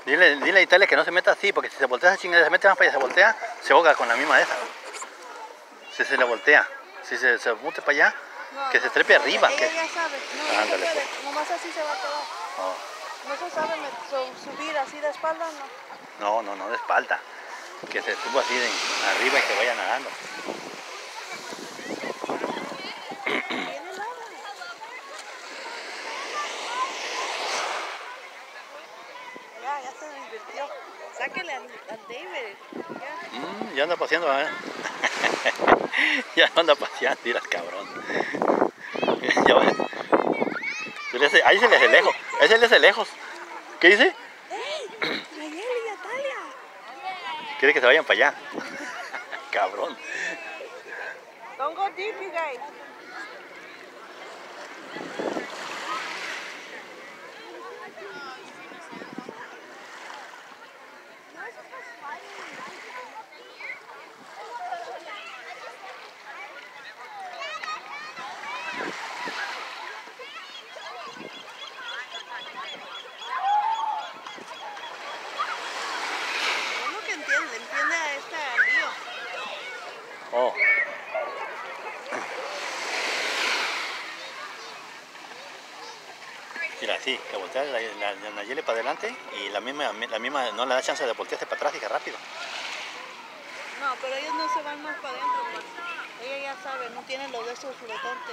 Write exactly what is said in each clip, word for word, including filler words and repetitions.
Dile, dile a Italia que no se meta así, porque si se voltea esa chingada, se mete más para allá, se voltea, se ahoga con la misma esa. Si se le voltea, si se, se mute para allá, no, que se trepe no, arriba. Ella que... ya sabe, no, ah, no se ándale, puede, pues. nomás así se va a quedar. Oh. No se sabe me, so, subir así de espalda, no. No, no, no de espalda. Que se suba así de arriba y que vaya nadando. Tiene nada. Ya, ya se divirtió. Sáquele al, al David. Ya. Mm, ya anda paseando, ¿eh? Ya anda paseando, mira el cabrón. Ya ves. Ahí se le hace lejos. Ahí se le hace lejos. ¿Qué dice? ¡Ey! Nayeli y Natalia. Quiere que se vayan para allá. Cabrón. Don't go deep, you guys. Uno que entiende, entiende a este lío. Oh. Mira, sí, que voltea la, la, la Nayeli para adelante y la misma, la misma no le da chance de voltearse para atrás y que rápido. No, pero ellos no se van más para adentro, pues. Ella ya sabe, no tienen los de esos flotantes.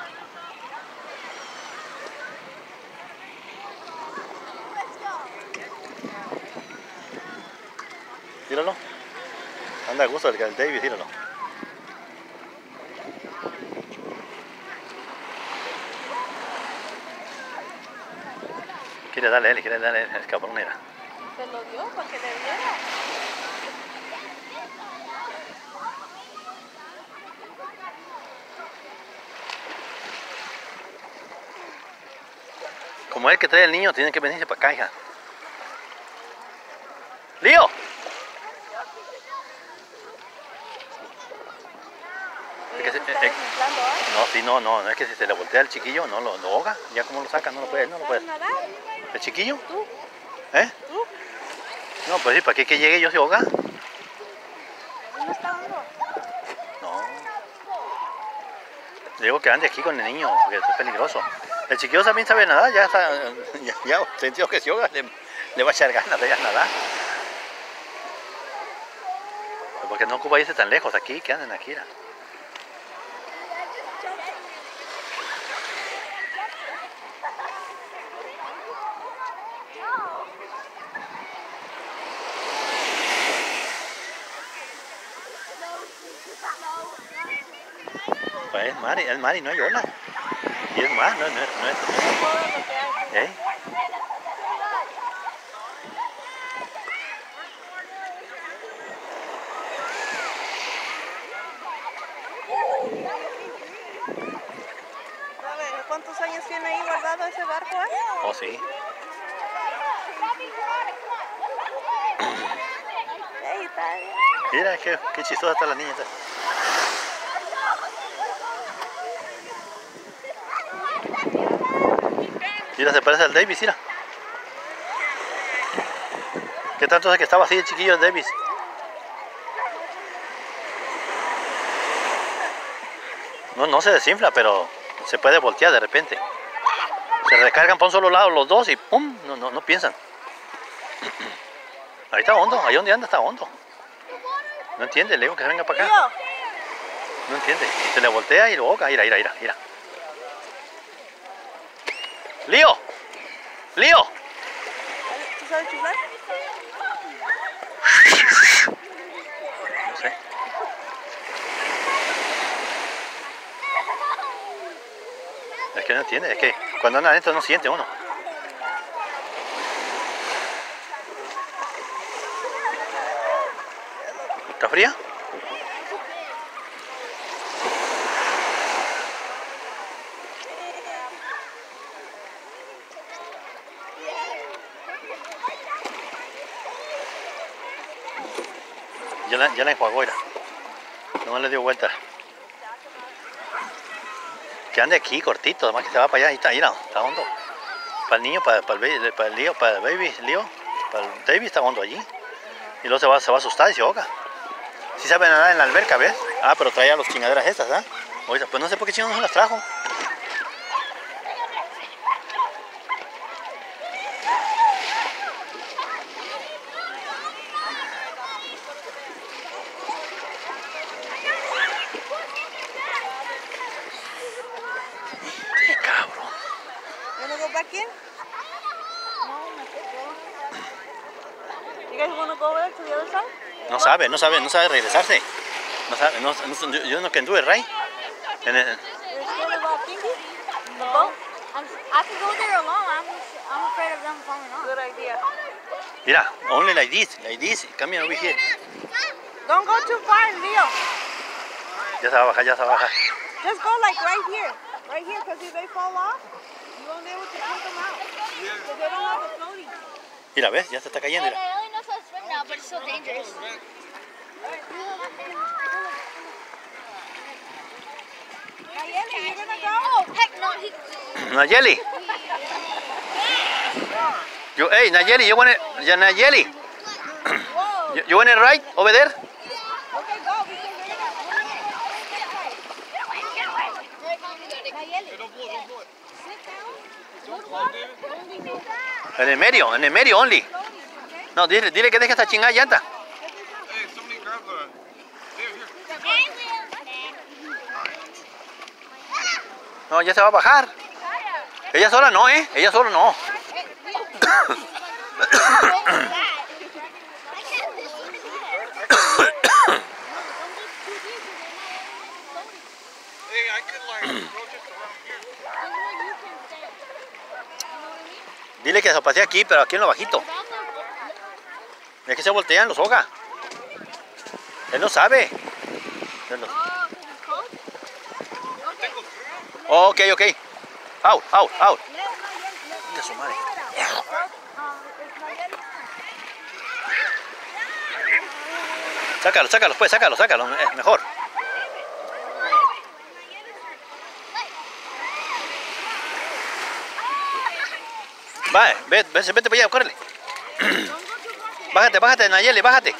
Tíralo. Anda a gusto el, el David, tíralo. Quiere darle a él, quiere darle a él, es cabrón, era. Se lo dio para que le diera. Como es que trae el niño, tiene que venirse para acá, hija. ¡Lío! Es que se, está eh, desinflando, ¿eh? no, sí, no, no, no es que si se le voltea el chiquillo, no lo, lo ahoga. Ya como lo saca, no lo puede, no lo puede. ¿Sabes nadar? ¿El chiquillo? ¿Tú? ¿Eh? ¿Tú? No, pues sí, ¿para qué que llegue yo se ahoga? ¿Dónde está hondo? No. Le digo que ande aquí con el niño, porque es peligroso. El chiquillo también sabe nadar, ya está, ya, ya sentido que se ahoga, le, le va a echar ganas de ir a nadar. Porque no ocupa irse tan lejos aquí, que anden aquí. ¿No? Pues es mar, es mar y no hay ola. Y es mar, no, no, no, no es... ¿Eh? ¿Cuántos años tiene ahí guardado ese barco, eh? Oh, sí. Hey, Italia. Mira, qué, qué chistosa está la niña. Esta. Mira, se parece al Davis, mira. ¿Qué tanto es que estaba así el chiquillo de Davis? No, no se desinfla, pero se puede voltear de repente. Se recargan por un solo lado los dos y ¡pum! No, no, no piensan. Ahí está hondo, ahí donde anda está hondo. No entiende, le digo que se venga para acá. No entiende. Se le voltea y lo ahoga. Mira, mira, mira, mira. ¡Lío! ¡Lío! ¿Tú sabes chiflar? No sé. Es que no entiende, es que cuando anda adentro no siente uno. ¿Está fría? Ya la, ya la enjuagó, mira. No le dio vuelta. Que ande aquí cortito, además que se va para allá. Ahí está, mira, está hondo. Para el niño, para, para el baby, para el lío, para el baby, lío, El David está hondo allí. Y luego se va, se va a asustar y se ahoga. Sí sabe nadar en la alberca, ¿ves? Ah, pero traía las chingaderas estas, ¿ah? ¿eh? Oiga, pues no sé por qué chingos no se las trajo. Sí, cabrón. You wanna go back in? You guys wanna go over to the other side? No sabe, no sabe, no sabe regresarse. No sabe, no, no, yo no can do it, right? And then, You're scared about Pinky? The No. boat? I'm, I can go there alone. I'm, I'm afraid of them falling off. Good idea. mira, only like this, like this, come over here. Don't go too far, Leo. Ya se va a bajar, ya se va a bajar. Just go like right here. Right here, because if they fall off, you won't be able to pull them out. Because they don't have a floaty. Mira, ves, ya se está cayendo. And Mira. I only know how to swim now, but it's so dangerous. Nayeli, you gonna go? Oh, heck no. He, Nayeli. You, hey, Nayeli, you want it? Yeah, Nayeli. Whoa. You, you want it right over there? Okay, go, because they're gonna... Nayeli. Sit down. Good water. Only go down. En el medio, en el medio only. No, dile, dile que deje esta chingada llanta. Hey, somebody grab the... Here, here. No, ya se va a bajar. Ella sola no, ¿eh? Ella sola no. Hey, I could like go just around here. Dile que se pasee aquí, pero aquí en lo bajito. Es que se voltean, los ahoga. Él no sabe. Él no- Oh, ok, ok. Out, out, out. De su madre. Sácalo, sácalo, pues, sácalo, sácalo. Es mejor. Va, vete, vete, vete para allá, córrele. Bájate, bájate, Nayeli, bájate.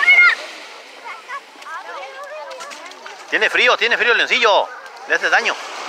Tiene frío, tiene frío el lencillo. Le hace daño.